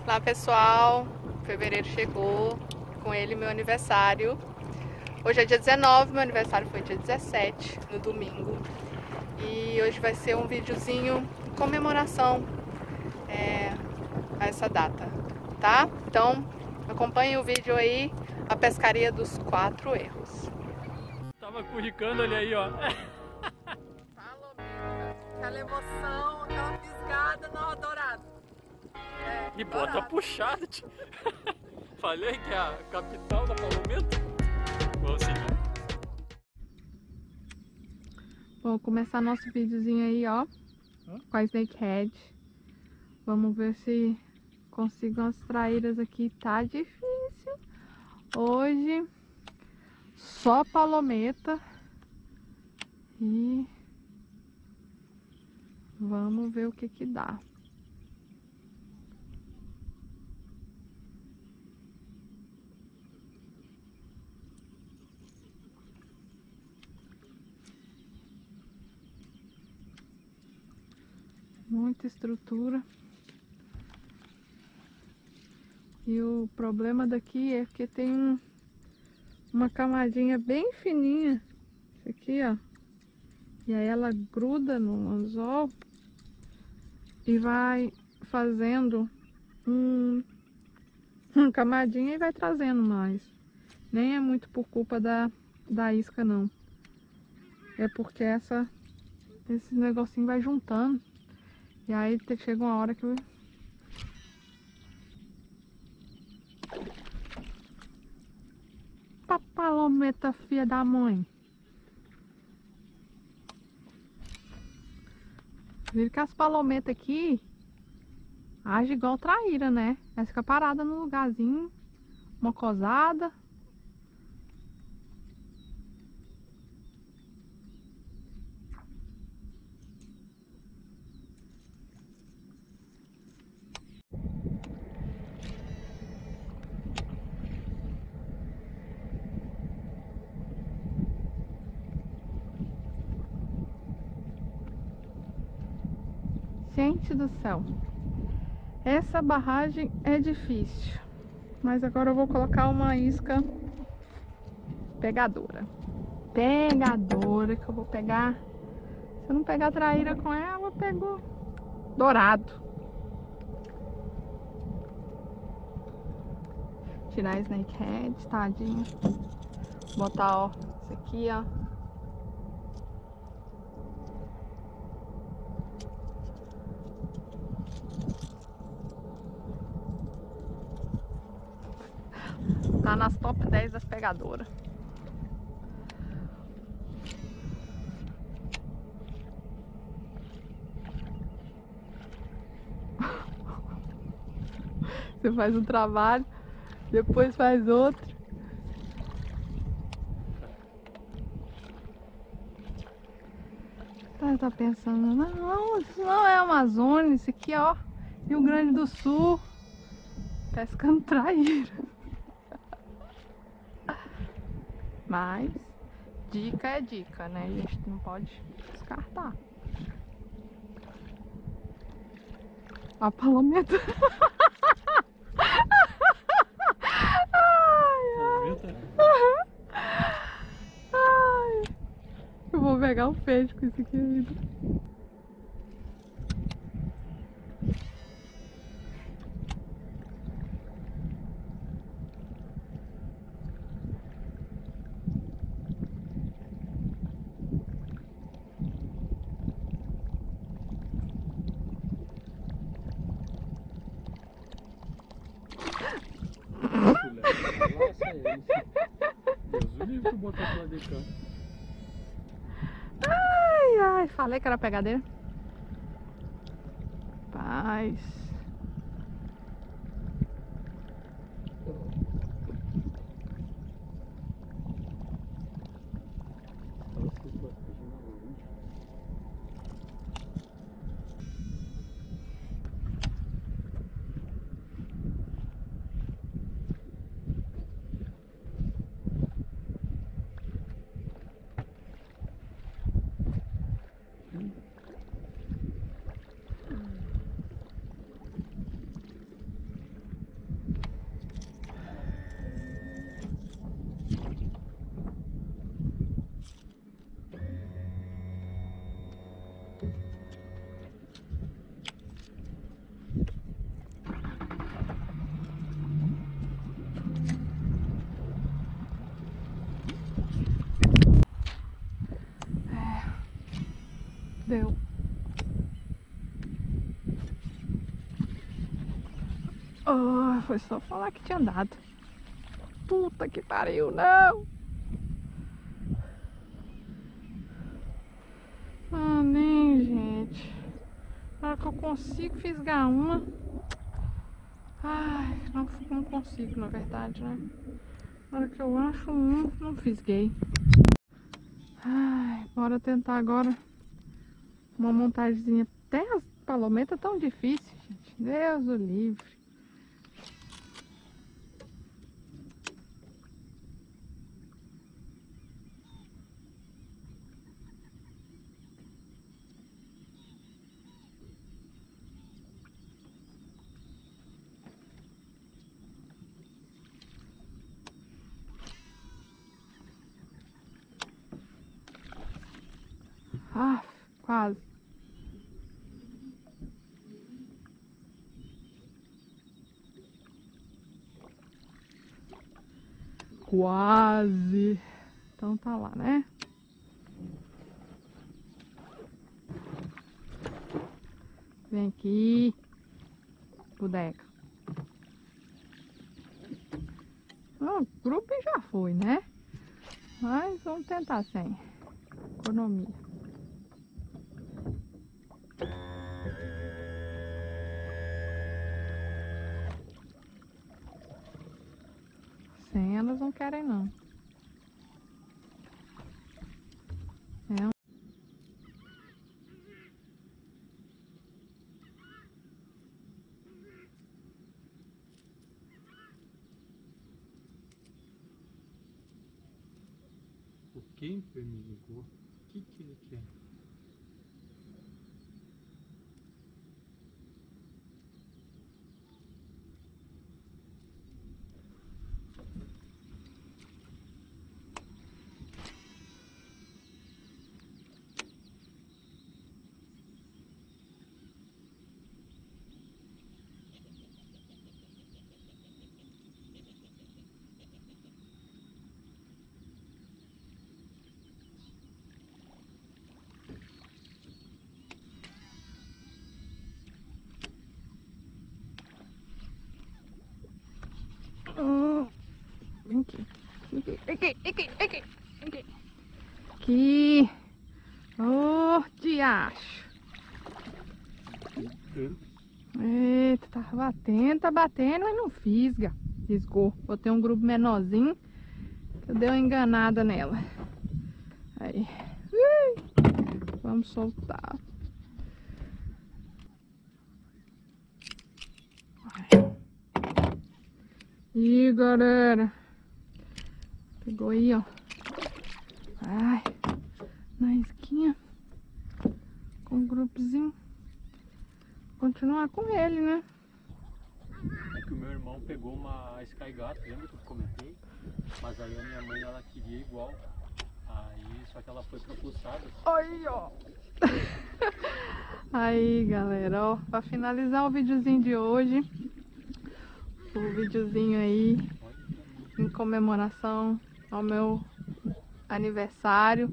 Olá pessoal, fevereiro chegou, com ele meu aniversário. Hoje é dia 19, meu aniversário foi dia 17, no domingo. E hoje vai ser um videozinho em comemoração a essa data, tá? Então acompanhe o vídeo aí, a pescaria dos 4 erros. Tava curricando ele aí, ó. Palometa, aquela emoção, aquela fisgada, não, dourado. E bota puxada, tio. Falei que é a capital da palometa. Vamos seguir. Vou começar nosso videozinho aí, ó, com a snakehead. Vamos ver se consigo umas traíras aqui. Tá difícil. Hoje, só palometa. E vamos ver o que que dá. Muita estrutura. E o problema daqui é que tem uma camadinha bem fininha. Isso aqui, ó. E aí ela gruda no anzol e vai fazendo uma camadinha e vai trazendo mais. Nem é muito por culpa da isca, não. É porque esse negocinho vai juntando. E aí chega uma hora que palometa filha da mãe. Viram que as palometas aqui agem igual traíra, né? Ela fica parada no lugarzinho, uma cosada. Gente do céu, essa barragem é difícil, mas agora eu vou colocar uma isca pegadora que eu vou pegar. Se eu não pegar traíra com ela, eu pego dourado. Tirar a snakehead, tadinho. Botar, ó, isso aqui, ó. Tá nas top 10 das pegadoras. Você faz um trabalho, depois faz outro. Tá pensando, não, isso não é Amazônia, isso aqui é, ó, Rio Grande do Sul. Pescando traíra. Mas dica é dica, né? A gente não pode descartar. A palometa. Ai, eu vou pegar um peixe com isso aqui ainda. Deus o livre que botar pra de cá. Ai, ai, falei que era pegadeira. Paz. Oh, foi só falar que tinha dado. Puta que pariu, não! Ah, nem, gente. Na hora que eu consigo fisgar uma. Ai, não consigo, na verdade, né? Na hora que eu acho um, não fisguei. Ai, bora tentar agora uma montagemzinha. Até as palometas tão difíceis, gente. Deus o livre. Ah, quase. Quase. Então tá lá, né? Vem aqui, boneca. O grupo já foi, né? Mas vamos tentar sem economia. Sem elas não querem não. É. O Kemper me ligou. O que ele quer? Vem aqui. Aqui. Aqui. Ô, diacho. Eita, tá batendo, mas não fisga. Fisgou. Botei um grupo menorzinho. Eu dei uma enganada nela. Aí. Vamos soltar. Ih, galera. Pegou aí, ó. Ai. Na esquinha. Com um grupozinho. Continuar com ele, né? É que o meu irmão pegou uma Sky Gato, lembra que eu comentei? Mas aí a minha mãe, ela queria igual. Aí, só que ela foi propulsada. Aí, ó. Aí, galera, ó. Pra finalizar o videozinho de hoje. O videozinho aí em comemoração ao meu aniversário.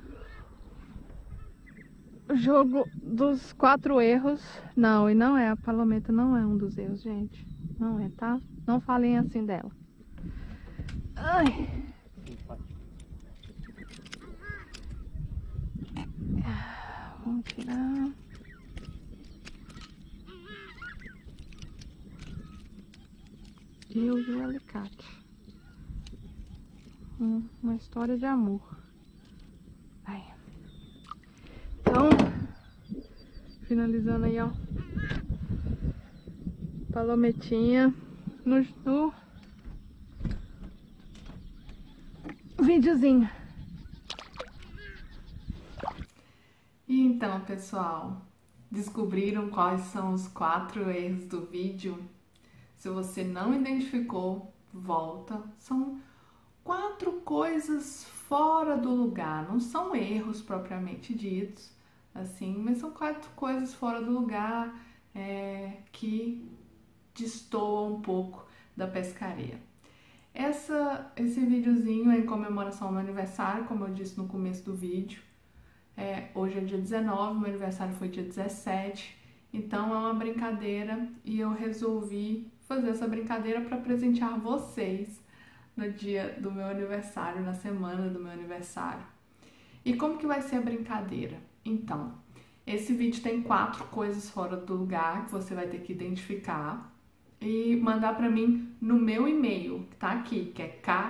O jogo dos 4 erros. Não, e não é, a palometa não é um dos erros, gente. Não é, tá? Não falem assim dela. Ai. Vamos tirar. Eu e o alicate. Uma história de amor. Aí. Então, finalizando aí, ó. Palometinha no videozinho. E então, pessoal, descobriram quais são os 4 erros do vídeo? Se você não identificou, volta. São 4 coisas fora do lugar, não são erros propriamente ditos, assim, mas são 4 coisas fora do lugar que destoam um pouco da pescaria. Esse videozinho é em comemoração ao meu aniversário, como eu disse no começo do vídeo. Hoje é dia 19, meu aniversário foi dia 17, Então é uma brincadeira e eu resolvi fazer essa brincadeira para presentear vocês no dia do meu aniversário, na semana do meu aniversário. E como que vai ser a brincadeira? Então, esse vídeo tem 4 coisas fora do lugar que você vai ter que identificar e mandar para mim no meu e-mail, que tá aqui, que é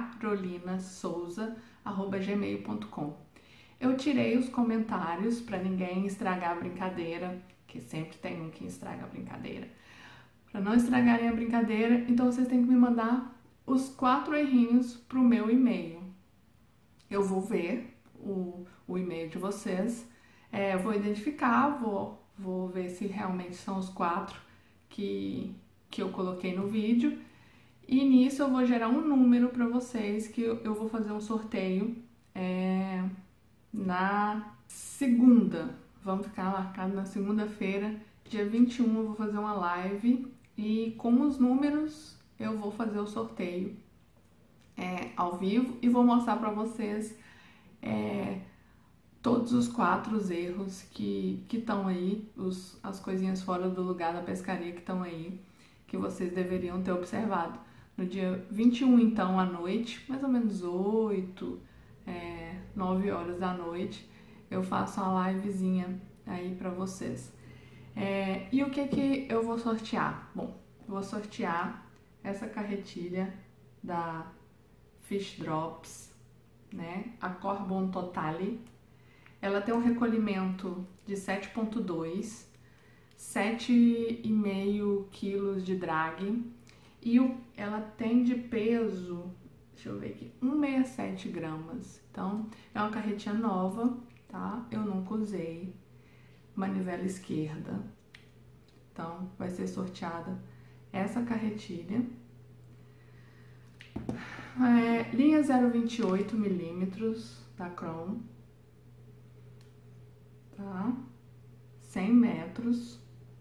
carolinasouza@gmail.com. Eu tirei os comentários para ninguém estragar a brincadeira, que sempre tem um que estraga a brincadeira. Para não estragarem a brincadeira, então vocês têm que me mandar os 4 errinhos pro meu e-mail. Eu vou ver o e-mail de vocês, vou identificar, vou ver se realmente são os 4 que eu coloquei no vídeo. E nisso eu vou gerar um número para vocês, que eu vou fazer um sorteio na segunda. Vamos ficar marcado na segunda-feira, dia 21, eu vou fazer uma live e com os números eu vou fazer o sorteio ao vivo e vou mostrar para vocês todos os 4 erros que estão aí, as coisinhas fora do lugar da pescaria que estão aí, que vocês deveriam ter observado. No dia 21, então, à noite, mais ou menos 9 horas da noite, eu faço uma livezinha aí pra vocês. E o que eu vou sortear? Bom, vou sortear essa carretilha da Fish Drops, né? A Corbon Totale. Ela tem um recolhimento de 7,2, 7,5 quilos de drag e ela tem de peso, deixa eu ver aqui, 1,67 gramas. Então, é uma carretinha nova, tá? Eu nunca usei. Manivela esquerda. Então, vai ser sorteada essa carretilha. Linha 0,28 milímetros da Chrome. Tá? 100 metros.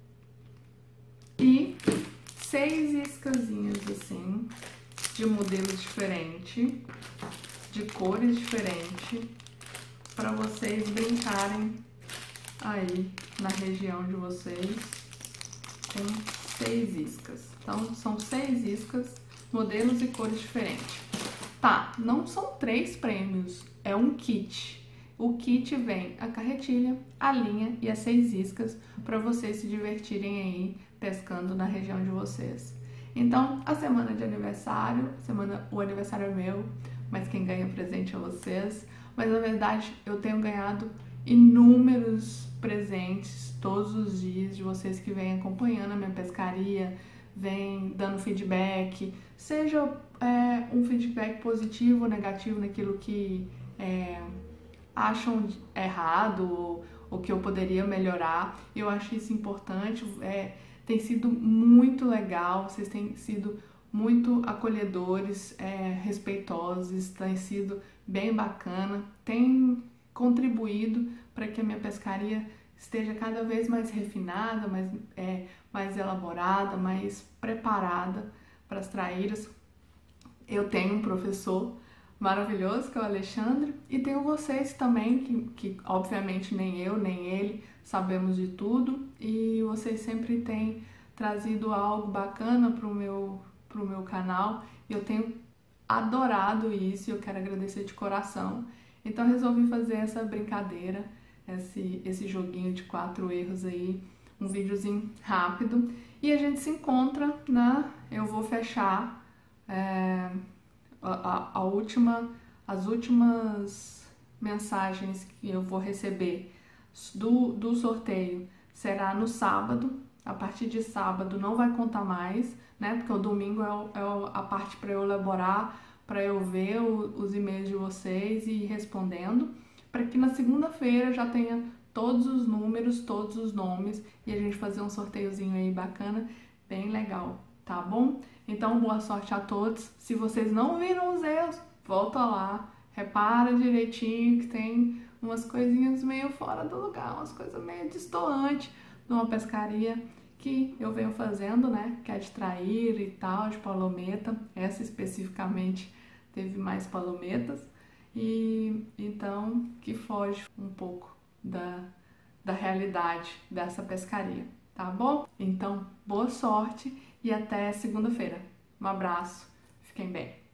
E 6 iscazinhas assim, de modelos diferentes, de cores diferentes, para vocês brincarem aí na região de vocês com 6 iscas. Então, são 6 iscas, modelos e cores diferentes. Tá, não são 3 prêmios, é um kit. O kit vem a carretilha, a linha e as 6 iscas para vocês se divertirem aí pescando na região de vocês. Então, a semana de aniversário, o aniversário é meu, mas quem ganha presente é vocês. Mas na verdade, eu tenho ganhado inúmeros presentes todos os dias de vocês que vêm acompanhando a minha pescaria, vêm dando feedback, seja um feedback positivo ou negativo naquilo que acham errado ou que eu poderia melhorar. Eu acho isso importante, tem sido muito legal, vocês têm sido muito acolhedores, respeitosos, tem sido bem bacana, tem contribuído para que a minha pescaria esteja cada vez mais refinada, mais elaborada, mais preparada para as traíras. Eu tenho um professor maravilhoso, que é o Alexandre, e tenho vocês também, que obviamente nem eu, nem ele sabemos de tudo, e vocês sempre têm trazido algo bacana pro meu canal, e eu tenho adorado isso, e eu quero agradecer de coração. Então resolvi fazer essa brincadeira, esse joguinho de 4 erros aí, um videozinho rápido, e a gente se encontra eu vou fechar as últimas mensagens que eu vou receber do sorteio será no sábado. A partir de sábado não vai contar mais, né? Porque o domingo é a parte para eu elaborar, para eu ver os e-mails de vocês e ir respondendo, para que na segunda-feira já tenha todos os números, todos os nomes e a gente fazer um sorteiozinho aí bacana, bem legal, tá bom? Então, boa sorte a todos. Se vocês não viram os erros, volta lá, repara direitinho que tem umas coisinhas meio fora do lugar, umas coisas meio distoantes de uma pescaria que eu venho fazendo, né? Que é de traíra e tal, de palometa. Essa especificamente teve mais palometas. E então, que foge um pouco da realidade dessa pescaria. tá bom? Então, boa sorte e até segunda-feira. Um abraço, fiquem bem.